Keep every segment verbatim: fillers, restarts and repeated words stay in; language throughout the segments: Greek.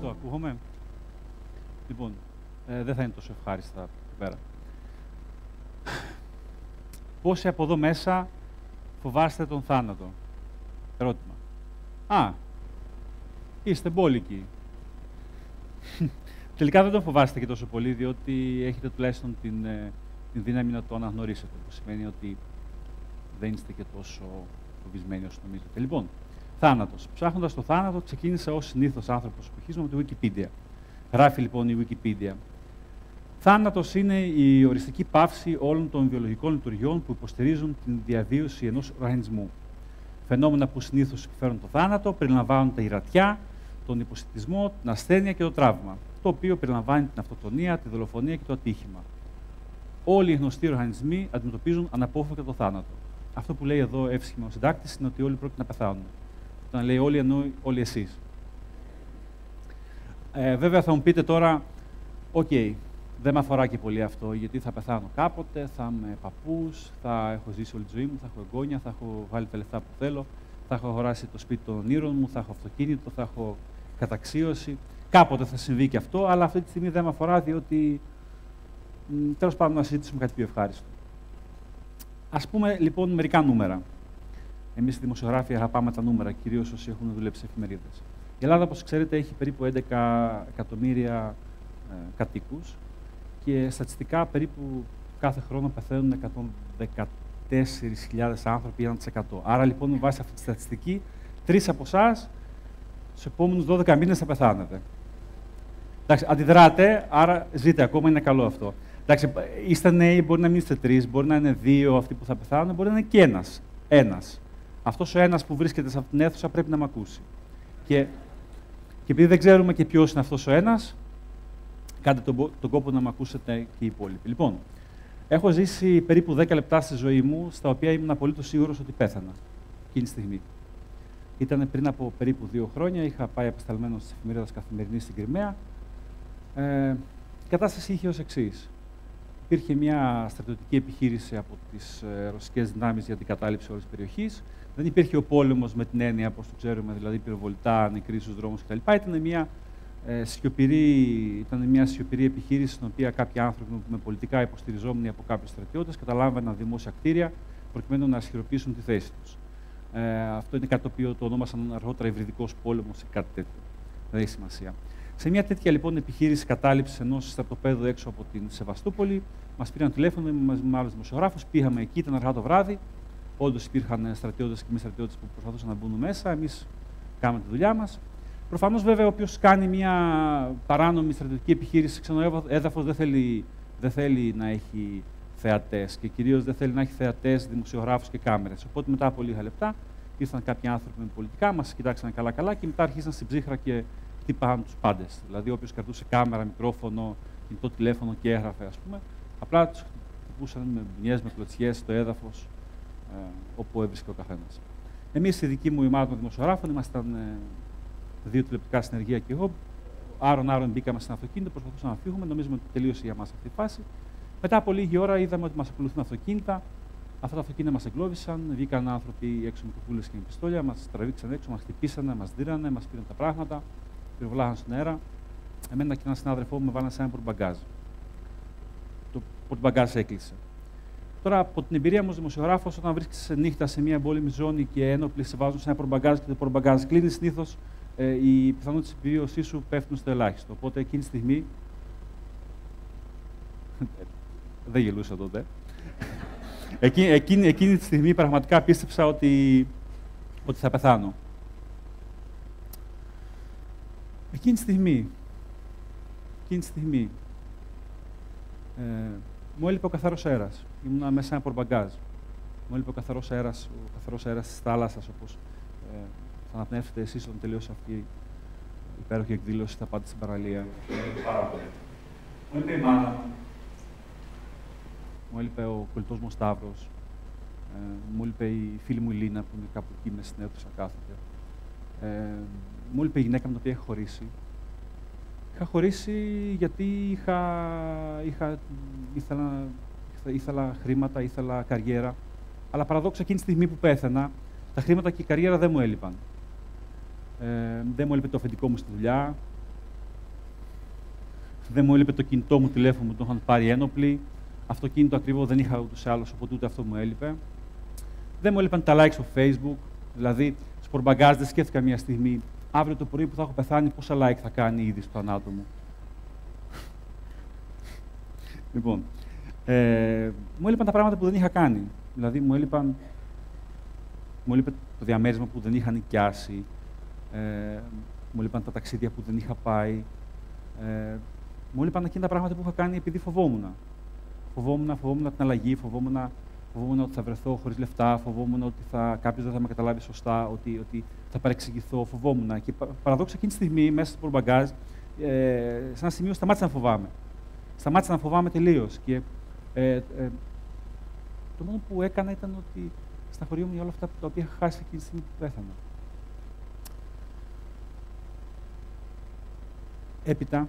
Ευχαριστώ. Ακούγομαι. Λοιπόν, ε, δεν θα είναι τόσο ευχάριστα εκεί πέρα. Πόσοι από εδώ μέσα φοβάστε τον θάνατο? Ερώτημα. Α, είστε μπόλικοι. Τελικά δεν τον φοβάστε και τόσο πολύ, διότι έχετε τουλάχιστον την, την δύναμη να το αναγνωρίσετε. Που σημαίνει ότι δεν είστε και τόσο φοβισμένοι όσο νομίζετε. Λοιπόν, θάνατος. Ψάχνοντας το θάνατο, ξεκίνησα ως συνήθως άνθρωπος εποχής μου με τη Wikipedia. Γράφει λοιπόν η Wikipedia. Θάνατος είναι η οριστική πάυση όλων των βιολογικών λειτουργιών που υποστηρίζουν την διαβίωση ενός οργανισμού. Φαινόμενα που συνήθως επιφέρουν το θάνατο περιλαμβάνουν τα ηρατιά, τον υποσιτισμό, την ασθένεια και το τραύμα, το οποίο περιλαμβάνει την αυτοκτονία, τη δολοφονία και το ατύχημα. Όλοι οι γνωστοί οργανισμοί αντιμετωπίζουν αναπόφευκτα το θάνατο. Αυτό που λέει εδώ εύσχημα ο συντάκτης είναι ότι όλοι πρόκειται να πεθάνουν. Όταν λέει όλοι, εννοεί όλοι εσείς. Ε, βέβαια θα μου πείτε τώρα, οκ, okay, δεν με αφορά και πολύ αυτό, γιατί θα πεθάνω κάποτε, θα είμαι παππούς, θα έχω ζήσει όλη τη ζωή μου, θα έχω εγγόνια, θα έχω βάλει τα λεφτά που θέλω, θα έχω αγοράσει το σπίτι των όνειρων μου, θα έχω αυτοκίνητο, θα έχω καταξίωση. Κάποτε θα συμβεί και αυτό, αλλά αυτή τη στιγμή δεν με αφορά, διότι τέλος πάντων να συζητήσουμε κάτι πιο ευχάριστο. Ας πούμε λοιπόν μερικά νούμερα. Εμείς οι δημοσιογράφοι αγαπάμε τα νούμερα, κυρίως όσοι έχουν δουλέψει σε εφημερίδες. Η Ελλάδα, όπως ξέρετε, έχει περίπου έντεκα εκατομμύρια ε, κατοίκους και στατιστικά περίπου κάθε χρόνο πεθαίνουν εκατόν δεκατέσσερις χιλιάδες άνθρωποι, ένα τοις εκατό. Άρα λοιπόν, με βάση αυτή τη στατιστική, τρεις από εσάς στους επόμενους δώδεκα μήνες θα πεθάνετε. Εντάξει, αντιδράτε, άρα ζείτε ακόμα, είναι καλό αυτό. Εντάξει, είστε νέοι, μπορεί να μην είστε τρεις, μπορεί να είναι δύο αυτοί που θα πεθάνουν, μπορεί να είναι και ένας. Ένας. Αυτός ο ένας που βρίσκεται σε αυτήν την αίθουσα πρέπει να με ακούσει. Και, και επειδή δεν ξέρουμε και ποιος είναι αυτός ο ένας, κάντε τον, τον κόπο να με ακούσετε και οι υπόλοιποι. Λοιπόν, έχω ζήσει περίπου δέκα λεπτά στη ζωή μου, στα οποία ήμουν απολύτως σίγουρος ότι πέθανα εκείνη τη στιγμή. Ήταν πριν από περίπου δύο χρόνια, είχα πάει απεσταλμένος της εφημερίδας Καθημερινής στην Κριμαία. Ε, η κατάσταση είχε ως εξής. Υπήρχε μια στρατιωτική επιχείρηση από τις ε, ρωσικές δυνάμεις για την κατάληψη όλης της περιοχής. Δεν υπήρχε ο πόλεμος με την έννοια, όπως το ξέρουμε, δηλαδή πυροβολητά, νεκροί στους δρόμους κτλ. Ήταν μια, ε, σιωπηρή, ήταν μια σιωπηρή επιχείρηση, στην οποία κάποιοι άνθρωποι με πολιτικά υποστηριζόμενοι από κάποιους στρατιώτες καταλάμβαναν δημόσια κτίρια προκειμένου να ισχυροποιήσουν τη θέση τους. Ε, αυτό είναι κάτι το οποίο το ονόμασαν αργότερα υβριδικός πόλεμος ή κάτι τέτοιο. Δεν έχει σημασία. Σε μια τέτοια λοιπόν επιχείρηση κατάληψης ενός στρατοπέδου έξω από την Σεβαστούπολη, μας πήραν τηλέφωνο μαζί με άλλους δημοσιογράφους, πήγαμε εκεί, ήταν αργά το βράδυ. Όντως υπήρχαν στρατιώτες και μη στρατιώτες που προσπαθούσαν να μπουν μέσα. Εμείς κάναμε τη δουλειά μας. Προφανώς, βέβαια, όποιος κάνει μια παράνομη στρατιωτική επιχείρηση σε ξένο έδαφος δεν θέλει, δεν θέλει να έχει θεατές και κυρίως δεν θέλει να έχει θεατές, δημοσιογράφους και κάμερες. Οπότε, μετά από λίγα λεπτά, ήρθαν κάποιοι άνθρωποι με πολιτικά, μας κοιτάξαν καλά-καλά και μετά αρχίσαν στην ψύχρα και χτύπαγαν τους πάντες. Δηλαδή, όποιος κρατούσε κάμερα, μικρόφωνο, κινητό τηλέφωνο και έγραφε, ας πούμε, απλά τους χτυπούσαν με μπουνιές, με κλωτσιές στο έδαφος, ε, όπου έβρισκε ο καθένας. Εμείς, στη δική μου ομάδα των δημοσιογράφων, ήμασταν ε, δύο τηλεοπτικά συνεργεία και εγώ. Άρον-άρον μπήκαμε στην αυτοκίνητο, προσπαθούσαμε να φύγουμε. Νομίζουμε ότι τελείωσε για μας αυτή η φάση. Μετά από λίγη ώρα είδαμε ότι μας ακολουθούν αυτοκίνητα. Αυτά τα αυτοκίνητα μας εγκλώβησαν. Βγήκαν άνθρωποι έξω με κουκούλες και με πιστόλια, μας τραβήξαν έξω, μας χτυπήσανε, μας δίρανε, μας πήραν τα πράγματα, πυροβολάγαν στον αέρα. Εμένα και έναν συνάδελφό μου με βάλανε σε ένα πορτμπαγκάζ. Το πορτμπαγκάζ έκλεισε. Τώρα, από την εμπειρία μου ως δημοσιογράφος, όταν βρίσκεσαι νύχτα σε μια εμπόλεμη ζώνη και ένοπλοι σε βάζουν σε ένα πορτμπαγκάζ και το πορτμπαγκάζ κλείνει, συνήθως ε, οι πιθανότητες της επιβίωσής σου πέφτουν στο ελάχιστο. Οπότε εκείνη τη στιγμή. Δεν γελούσα τότε. Εκείνη, εκείνη, εκείνη τη στιγμή πραγματικά πίστεψα ότι, ότι θα πεθάνω. Εκείνη τη στιγμή. Εκείνη τη στιγμή. Ε, μου έλειπε ο καθαρός αέρας. Ήμουνα μέσα σε ένα πορτμπαγκάζ. Μου έλειπε ο καθαρός αέρας, ο καθαρός αέρας της θάλασσας, όπως ε, θα αναπνεύσετε εσείς όταν τελειώσει αυτή η υπέροχη εκδήλωση, θα πάτε στην παραλία. Πάρα πολύ. Μου έλειπε η μάνα μου. Μου έλειπε ο κολλητός μου Σταύρος. Ε, μου έλειπε η φίλη μου η Λίνα, που είναι κάπου εκεί μέσα στην αίθουσα κάθεται. Ε, μου έλειπε η γυναίκα με την οποία είχα χωρίσει. Είχα χωρίσει γιατί είχα, είχα, ήθελα, ήθελα χρήματα, ήθελα καριέρα. Αλλά παραδόξα εκείνη τη στιγμή που πέθαινα, τα χρήματα και η καριέρα δεν μου έλειπαν. Ε, δεν μου έλειπε το αφεντικό μου στη δουλειά, Δεν μου έλειπε το κινητό μου, τηλέφωνο μου, το είχαν πάρει ένοπλοι. Αυτοκίνητο ακριβώς δεν είχα ούτως ή άλλως, οπότε ούτε αυτό μου έλειπε. Δεν μου έλειπαν τα likes στο Facebook. Δηλαδή, σπορμπαγκάζ, δεν σκέφτηκα μια στιγμή αύριο το πρωί που θα έχω πεθάνει, πόσα like θα κάνει ήδη στο θανάτο μου. Λοιπόν, ε, μου έλειπαν τα πράγματα που δεν είχα κάνει. Δηλαδή, μου έλειπαν, μου έλειπε το διαμέρισμα που δεν είχα νοικιάσει, ε, μου έλειπαν τα ταξίδια που δεν είχα πάει, ε, μου έλειπαν εκείνα τα πράγματα που είχα κάνει επειδή φοβόμουν. Φοβόμουν, φοβόμουν την αλλαγή, φοβόμουν, φοβόμουν ότι θα βρεθώ χωρίς λεφτά, φοβόμουν ότι θα, κάποιος δεν θα με καταλάβει σωστά, ότι, ότι θα παρεξηγηθώ, φοβόμουν. Και παραδόξα εκείνη τη στιγμή, μέσα στο πορμπαγκάζ, ε, σε ένα σημείο σταμάτησα να φοβάμαι. Σταμάτησα να φοβάμαι τελείως. Και ε, ε, το μόνο που έκανα ήταν ότι στεναχωριόμουν για όλα αυτά τα οποία είχα χάσει εκείνη τη στιγμή που πέθανα. Έπειτα,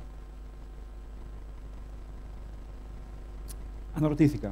αναρωτήθηκα.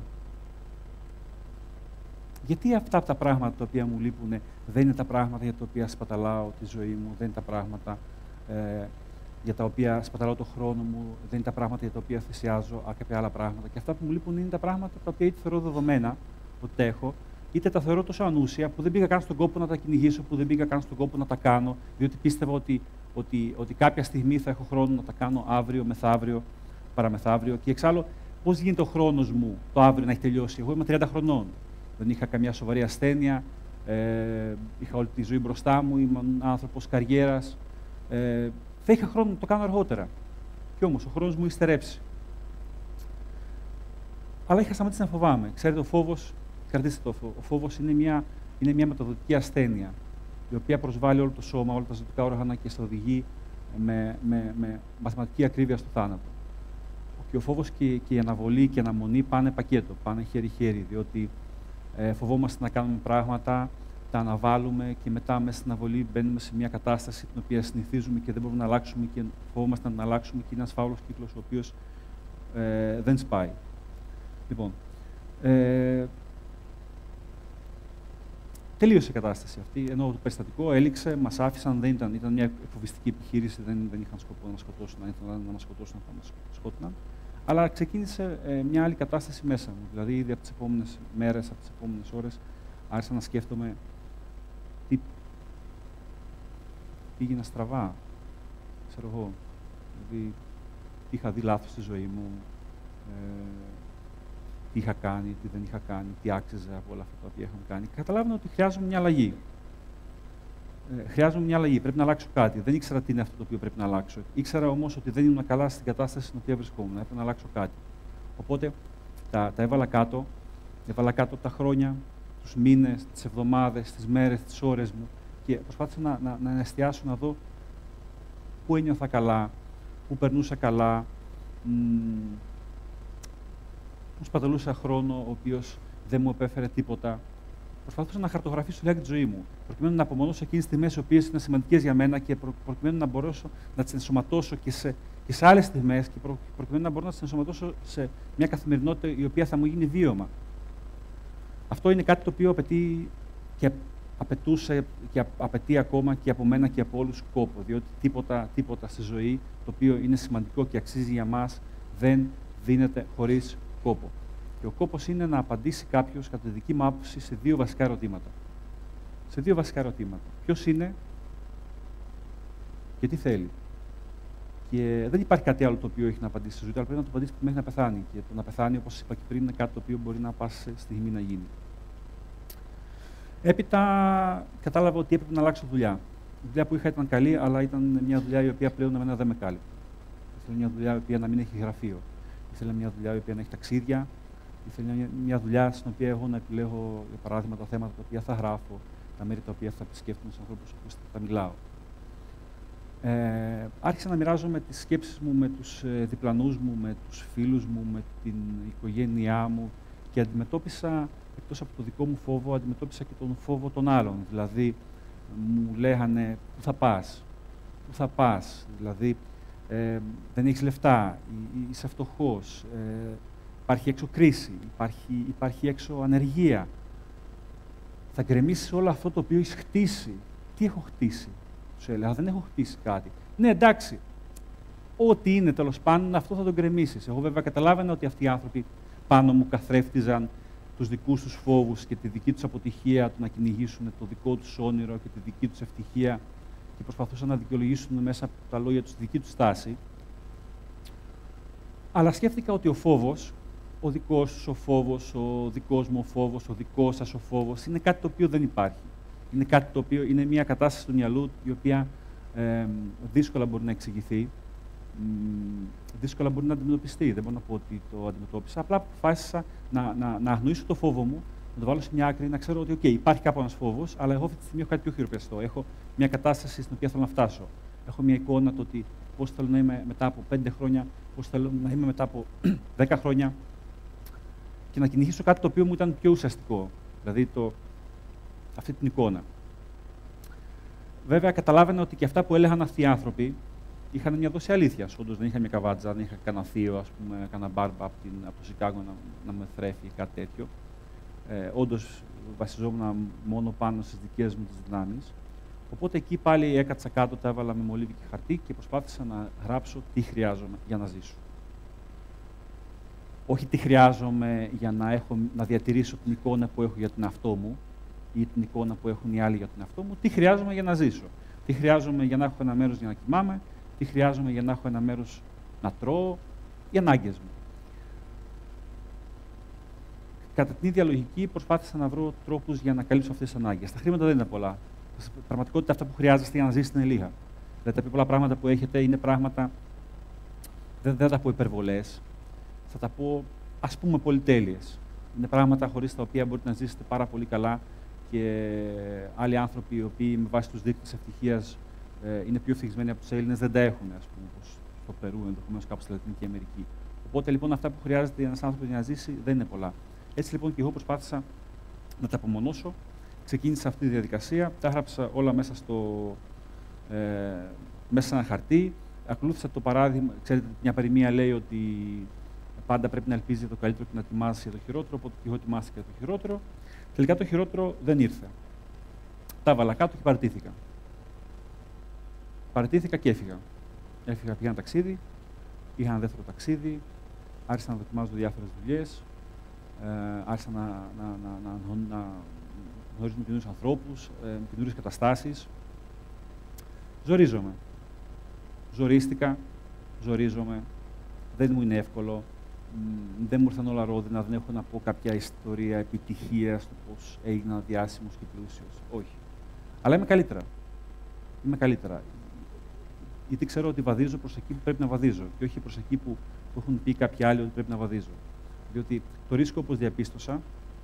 Γιατί αυτά τα πράγματα τα οποία μου λείπουν δεν είναι τα πράγματα για τα οποία σπαταλάω τη ζωή μου, δεν είναι τα πράγματα ε, για τα οποία σπαταλάω το χρόνο μου, δεν είναι τα πράγματα για τα οποία θυσιάζω κάποια άλλα πράγματα. Και αυτά που μου λείπουν είναι τα πράγματα τα οποία είτε θεωρώ δεδομένα ότι τα έχω, είτε τα θεωρώ τόσο ανούσια που δεν πήγα καν στον κόπο να τα κυνηγήσω, που δεν πήγα καν στον κόπο να τα κάνω, διότι πίστευα ότι, ότι, ότι κάποια στιγμή θα έχω χρόνο να τα κάνω αύριο, μεθαύριο, παραμεθαύριο. Και εξάλλου, πώς γίνεται ο χρόνος μου το αύριο να έχει τελειώσει? Εγώ είμαι τριάντα χρονών. Δεν είχα καμιά σοβαρή ασθένεια. Ε, είχα όλη τη ζωή μπροστά μου. Ήμουν άνθρωπος καριέρας. Ε, θα είχα χρόνο να το κάνω αργότερα. Κι όμως ο χρόνος μου υστερέψει. Αλλά είχα σταματήσει να φοβάμαι. Ξέρετε, ο φόβος, κρατήστε το, ο φόβος είναι μια, είναι μια μεταδοτική ασθένεια, η οποία προσβάλλει όλο το σώμα, όλα τα ζωτικά όργανα και σε οδηγεί με, με, με μαθηματική ακρίβεια στο θάνατο. Και ο φόβος και, και η αναβολή και η αναμονή πάνε πακέτο, πάνε χέρι-χέρι, διότι ε, φοβόμαστε να κάνουμε πράγματα, τα αναβάλουμε και μετά μέσα στην αναβολή μπαίνουμε σε μια κατάσταση την οποία συνηθίζουμε και δεν μπορούμε να αλλάξουμε και φοβόμαστε να την αλλάξουμε και είναι ένας φαύλος κύκλος ο οποίος ε, δεν σπάει. Λοιπόν, ε, τελείωσε η κατάσταση αυτή, ενώ το περιστατικό έληξε, μας άφησαν, δεν ήταν, ήταν μια φοβιστική επιχείρηση, δεν, δεν είχαν σκοπό να μας σκοτώσουν, αν ήθελαν να μας σκοτώσουν, θα μας σκότωναν. Αλλά ξεκίνησε ε, μια άλλη κατάσταση μέσα μου. Δηλαδή, ήδη από τις επόμενες μέρες, από τις επόμενες ώρες, άρχισα να σκέφτομαι τι πήγαινα στραβά, ξέρω εγώ. Δηλαδή, τι είχα δει λάθος στη ζωή μου, ε, τι είχα κάνει, τι δεν είχα κάνει, τι άξιζε από όλα αυτά τα οποία είχαμε κάνει. Και καταλάβαινα ότι χρειάζομαι μια αλλαγή. Ε, χρειάζομαι μια αλλαγή. Πρέπει να αλλάξω κάτι. Δεν ήξερα τι είναι αυτό το οποίο πρέπει να αλλάξω. Ήξερα όμως ότι δεν ήμουν καλά στην κατάσταση στην οποία βρισκόμουν. Έπρεπε να αλλάξω κάτι. Οπότε τα, τα έβαλα κάτω. Έβαλα κάτω τα χρόνια, τους μήνες, τις εβδομάδες, τις μέρες, τις ώρες μου και προσπάθησα να, να, να εστιάσω να δω πού ένιωθα καλά, πού περνούσα καλά, πού σπαταλούσα χρόνο ο οποίος δεν μου επέφερε τίποτα. Προσπαθούσα να χαρτογραφήσω λιγάκι τη ζωή μου, προκειμένου να απομονώσω εκείνες τις στιγμές οι οποίες είναι σημαντικές για μένα και προ, προκειμένου να μπορέσω να τις ενσωματώσω και σε, και σε άλλες στιγμές και προ, προκειμένου να μπορώ να τις ενσωματώσω σε μια καθημερινότητα η οποία θα μου γίνει βίωμα. Αυτό είναι κάτι το οποίο απαιτεί και απαιτούσε και απαιτεί ακόμα και από μένα και από όλους κόπο, διότι τίποτα, τίποτα στη ζωή το οποίο είναι σημαντικό και αξίζει για μας δεν δίνεται χωρίς κόπο. Και ο κόπος είναι να απαντήσει κάποιος, κατά τη δική μου άποψη, σε δύο βασικά ερωτήματα. Σε δύο βασικά ερωτήματα. Ποιος είναι και τι θέλει. Και δεν υπάρχει κάτι άλλο το οποίο έχει να απαντήσει στη ζωή του, αλλά πρέπει να το απαντήσει μέχρι να πεθάνει. Και το να πεθάνει, όπως είπα και πριν, είναι κάτι το οποίο μπορεί να πάσει στιγμή να γίνει. Έπειτα κατάλαβα ότι έπρεπε να αλλάξω δουλειά. Η δουλειά που είχα ήταν καλή, αλλά ήταν μια δουλειά η οποία πλέον εμένα δεν με κάλυπτε. Ήθελα μια δουλειά η οποία να μην έχει γραφείο. Ήθελα μια δουλειά η οποία να έχει ταξίδια. Ήθελα μια δουλειά στην οποία εγώ να επιλέγω, για παράδειγμα, τα θέματα τα οποία θα γράφω, τα μέρη τα οποία θα επισκέφτομαι στους ανθρώπους που θα μιλάω. Ε, άρχισα να μοιράζομαι τις σκέψεις μου με τους ε, διπλανούς μου, με τους φίλους μου, με την οικογένειά μου και αντιμετώπισα, εκτός από το δικό μου φόβο, αντιμετώπισα και τον φόβο των άλλων. Δηλαδή, μου λέγανε πού θα πας, πού θα πας, δηλαδή ε, δεν έχεις λεφτά, είσαι φτωχός, ε, υπάρχει έξω κρίση, υπάρχει, υπάρχει έξω ανεργία. Θα γκρεμίσεις όλο αυτό το οποίο έχεις χτίσει. Τι έχω χτίσει, τους έλεγα, δεν έχω χτίσει κάτι. Ναι, εντάξει, ό,τι είναι τέλος πάντων, αυτό θα τον γκρεμίσεις. Εγώ βέβαια καταλάβαινα ότι αυτοί οι άνθρωποι πάνω μου καθρέφτιζαν τους δικούς τους φόβους και τη δική τους αποτυχία του να κυνηγήσουν το δικό τους όνειρο και τη δική τους ευτυχία και προσπαθούσαν να δικαιολογήσουν μέσα από τα λόγια τους τη δική τους στάση. Αλλά σκέφτηκα ότι ο φόβος, ο δικός σου ο φόβος, ο δικός μου ο φόβος, ο δικός σας ο φόβος, είναι κάτι το οποίο δεν υπάρχει. Είναι κάτι το οποίο είναι μια κατάσταση του μυαλού η οποία ε, δύσκολα μπορεί να εξηγηθεί, δύσκολα μπορεί να αντιμετωπιστεί. Δεν μπορώ να πω ότι το αντιμετώπισα. Απλά αποφάσισα να, να, να αγνοήσω το φόβο μου, να το βάλω σε μια άκρη, να ξέρω ότι okay, υπάρχει κάπου ένας φόβος, αλλά εγώ αυτή τη στιγμή έχω κάτι πιο χειροπιαστό. Έχω μια κατάσταση στην οποία θέλω να φτάσω. Έχω μια εικόνα το ότι πώς θέλω να είμαι μετά από πέντε χρόνια, πώς θέλω να είμαι μετά από δέκα χρόνια και να κυνηγήσω κάτι το οποίο μου ήταν πιο ουσιαστικό. Δηλαδή το, αυτή την εικόνα. Βέβαια, καταλάβαινα ότι και αυτά που έλεγαν αυτοί οι άνθρωποι είχαν μια δόση αλήθειας. Όντως δεν είχα μια καβάτζα, δεν είχα κανένα θείο, ας πούμε, κανένα μπάρμπα από, την, από το Σικάγο να, να με θρέφει ή κάτι τέτοιο. Ε, όντως βασιζόμουν μόνο πάνω στις δικές μου τις δυνάμεις. Οπότε εκεί πάλι έκατσα κάτω, τα έβαλα με μολύβι και χαρτί και προσπάθησα να γράψω τι χρειάζομαι για να ζήσω. Όχι τι χρειάζομαι για να, έχω, να διατηρήσω την εικόνα που έχω για τον εαυτό μου ή την εικόνα που έχουν οι άλλοι για τον εαυτό μου, τι χρειάζομαι για να ζήσω. Τι χρειάζομαι για να έχω ένα μέρος για να κοιμάμαι, τι χρειάζομαι για να έχω ένα μέρος να τρώω, οι ανάγκες μου. Κατά την ίδια λογική, προσπάθησα να βρω τρόπους για να καλύψω αυτές τις ανάγκες. Τα χρήματα δεν είναι πολλά. Στην πραγματικότητα, αυτά που χρειάζεστε για να ζήσετε είναι λίγα. Δηλαδή, τα πιο πολλά πράγματα που έχετε είναι πράγματα. Δεν, δεν θα τα πω υπερβολές. Θα τα πω, ας πούμε, πολυτέλειες. Είναι πράγματα χωρίς τα οποία μπορείτε να ζήσετε πάρα πολύ καλά και άλλοι άνθρωποι οι οποίοι με βάση τους δείκτες ευτυχίας ε, είναι πιο ευτυχισμένοι από τους Έλληνες δεν τα έχουν, ας πούμε, όπως στο Περού, ενδεχομένως κάπου στη Λατινική Αμερική. Οπότε λοιπόν αυτά που χρειάζεται ένας άνθρωπος για να ζήσει δεν είναι πολλά. Έτσι λοιπόν και εγώ προσπάθησα να τα απομονώσω. Ξεκίνησα αυτή τη διαδικασία, τα έγραψα όλα μέσα, στο, ε, μέσα σε ένα χαρτί. Ακολούθησα το παράδειγμα, ξέρετε, μια παροιμία λέει ότι πάντα πρέπει να ελπίζει για το καλύτερο και να ετοιμάζει για το χειρότερο, οπότε και εγώ ετοιμάστηκα για το χειρότερο. Τελικά το χειρότερο δεν ήρθε. Τα έβαλα κάτω και παραιτήθηκα. Παραιτήθηκα και έφυγα. Έφυγα, πήγα ένα ταξίδι, είχα ένα δεύτερο ταξίδι, άρχισα να δοκιμάζω διάφορες δουλειές, ε, άρχισα να, να, να, να, να, να γνωρίζω με καινούριους ανθρώπους, ε, με καινούριες καταστάσεις. Ζορίζομαι. Ζορίστηκα, ζορίζομαι. Δεν μου είναι εύκολο. Δεν μου ήρθαν όλα ρόδινα, δεν έχω να πω κάποια ιστορία επιτυχίας του πώς έγινα διάσημος και πλούσιος. Όχι. Αλλά είμαι καλύτερα. Είμαι καλύτερα. Γιατί ξέρω ότι βαδίζω προς εκεί που πρέπει να βαδίζω και όχι προς εκεί που, που έχουν πει κάποιοι άλλοι ότι πρέπει να βαδίζω. Διότι το ρίσκο, όπως διαπίστωσα,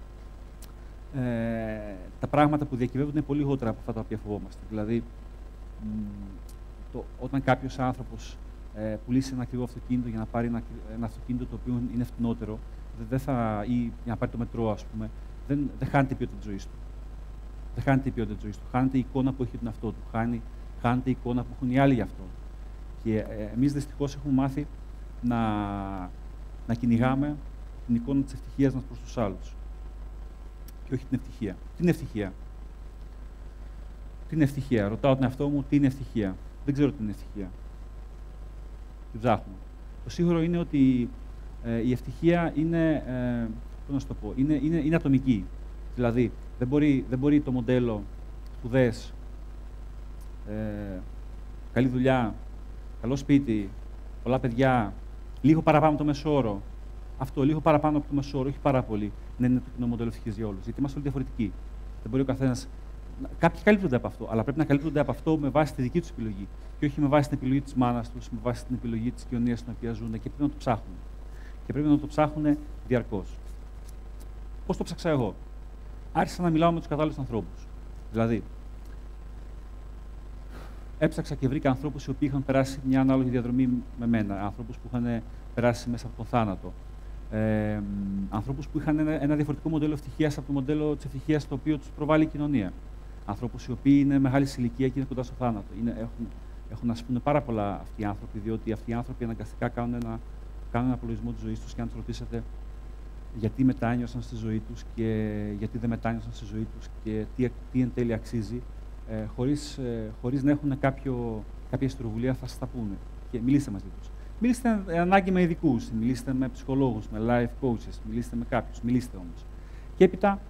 ε, τα πράγματα που διακυβεύονται είναι πολύ λιγότερα από αυτά τα οποία φοβόμαστε. Δηλαδή, το, όταν κάποιος άνθρωπος ε, πουλήσει ένα ακριβό αυτοκίνητο για να πάρει ένα, ένα αυτοκίνητο το οποίο είναι φτηνότερο, δεν θα, ή για να πάρει το μετρό, ας πούμε, δεν, δεν χάνεται η ποιότητα της ζωής του. Δεν χάνεται η ποιότητα της ζωής του. Χάνεται η εικόνα που έχει τον εαυτό του. Χάνει, χάνεται η εικόνα που έχουν οι άλλοι γι' αυτό. Και ε, εμείς δυστυχώς έχουμε μάθει να, να κυνηγάμε την εικόνα της ευτυχίας μας προς τους άλλους. Και όχι την ευτυχία. Τι είναι ευτυχία? Τι είναι ευτυχία? Ρωτάω τον εαυτό μου τι είναι ευτυχία. Δεν ξέρω τι είναι ευτυχία. Την ψάχνω. Το σίγουρο είναι ότι ε, η ευτυχία είναι, ε, πώς να σου το πω, είναι, είναι, είναι ατομική. Δηλαδή, δεν μπορεί, δεν μπορεί το μοντέλο σπουδές, ε, καλή δουλειά, καλό σπίτι, πολλά παιδιά, λίγο παραπάνω από το μεσόωρο. Αυτό, λίγο παραπάνω από το μεσόωρο, όχι πάρα πολύ, να είναι το κοινό μοντέλο ευτυχίας για όλους. Γιατί είμαστε όλοι διαφορετικοί. Δεν μπορεί ο καθένας. Κάποιοι καλύπτονται από αυτό, αλλά πρέπει να καλύπτονται από αυτό με βάση τη δική τους επιλογή. Και όχι με βάση την επιλογή της μάνας τους, με βάση την επιλογή της κοινωνίας στην οποία ζουν και πρέπει να το ψάχνουν. Και πρέπει να το ψάχνουν διαρκώς. Πώς το ψάξα εγώ? Άρχισα να μιλάω με τους κατάλληλους ανθρώπους. Δηλαδή, έψαξα και βρήκα ανθρώπους οι οποίοι είχαν περάσει μια ανάλογη διαδρομή με μένα. Ανθρώπους που είχαν περάσει μέσα από τον θάνατο. Ε, ανθρώπους που είχαν ένα, ένα διαφορετικό μοντέλο ευτυχίας από το μοντέλο της ευτυχίας το οποίο τους προβάλλει η κοινωνία. Ανθρώπους οι οποίοι είναι μεγάλη ηλικία και είναι κοντά στο θάνατο. Είναι, έχουν, έχουν να σπούν πάρα πολλά αυτοί οι άνθρωποι, διότι αυτοί οι άνθρωποι αναγκαστικά κάνουν ένα, κάνουν ένα απολογισμό της ζωής τους και αν τους ρωτήσετε γιατί μετάνιωσαν στη ζωή τους και γιατί δεν μετάνιωσαν στη ζωή τους και τι, τι εν τέλει αξίζει, ε, χωρίς, ε, χωρίς να έχουν κάποιο, κάποια ιστροβουλία θα σας τα πούνε. και μιλήστε μαζί τους. Μιλήστε ανάγκη με ειδικούς, μιλήστε με ψυχολόγους, με life coaches, μιλήστε με κάποιους, μιλήστε όμως. Και έπειτα,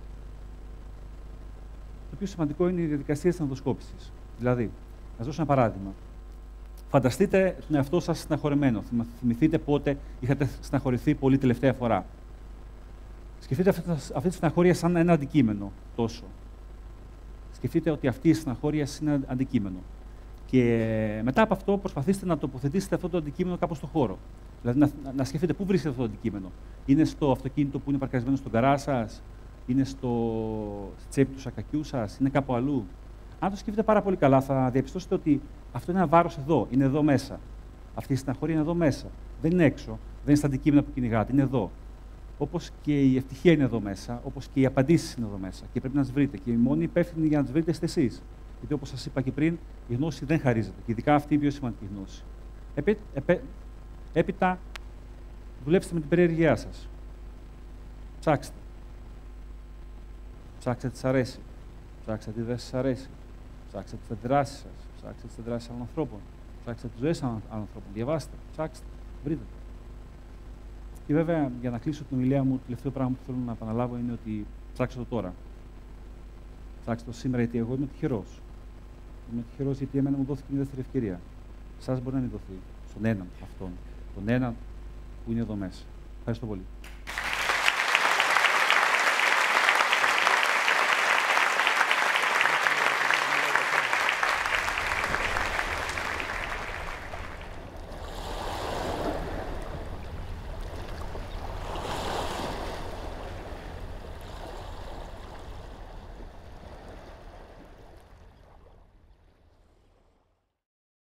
το πιο σημαντικό είναι η διαδικασία της ενδοσκόπησης. Δηλαδή, να σας δώσω ένα παράδειγμα. Φανταστείτε τον εαυτό σας στεναχωρεμένο. Θυμηθείτε πότε είχατε στεναχωρηθεί πολύ τελευταία φορά. Σκεφτείτε αυτή τη στεναχώρια σαν ένα αντικείμενο τόσο. Σκεφτείτε ότι αυτή η στεναχώρια είναι ένα αντικείμενο. Και μετά από αυτό προσπαθήστε να τοποθετήσετε αυτό το αντικείμενο κάπου στον χώρο. Δηλαδή να, να σκεφτείτε πού βρίσκεται αυτό το αντικείμενο. Είναι στο αυτοκίνητο που είναι παρκαρισμένο στον γκαράζ σας, είναι στο στη τσέπη του σακακιού σας, είναι κάπου αλλού. Αν το σκεφτείτε πάρα πολύ καλά, θα διαπιστώσετε ότι αυτό είναι ένα βάρος εδώ, είναι εδώ μέσα. Αυτή η στεναχώρια είναι εδώ μέσα. Δεν είναι έξω, δεν είναι στα αντικείμενα που κυνηγάτε, είναι εδώ. Όπως και η ευτυχία είναι εδώ μέσα, όπως και οι απαντήσεις είναι εδώ μέσα. Και πρέπει να τις βρείτε. Και οι μόνοι υπεύθυνοι για να τις βρείτε είστε εσείς. Γιατί όπως σας είπα και πριν, η γνώση δεν χαρίζεται. Και ειδικά αυτή η πιο σημαντική γνώση. Επί, επέ, έπειτα, δουλέψτε με την περιέργειά σας. Ψάξτε. Ψάξτε τι σας αρέσει. Ψάξτε τι δεν σας αρέσει. Ψάξτε τις αντιδράσεις σας. Ψάξτε τις αντιδράσεις άλλων ανθρώπων. Ψάξτε τις ζωές άλλων ανθρώπων. Διαβάστε. Ψάξτε. Βρείτε το. Και βέβαια, για να κλείσω την ομιλία μου, το τελευταίο πράγμα που θέλω να επαναλάβω είναι ότι ψάξτε το τώρα. Ψάξτε το σήμερα, γιατί εγώ είμαι τυχερός. Είμαι τυχερός γιατί εμένα μου δόθηκε μια δεύτερη ευκαιρία. Σας μπορεί να μην δοθεί. Στον έναν αυτόν. Τον έναν που είναι εδώ μέσα. Ευχαριστώ πολύ.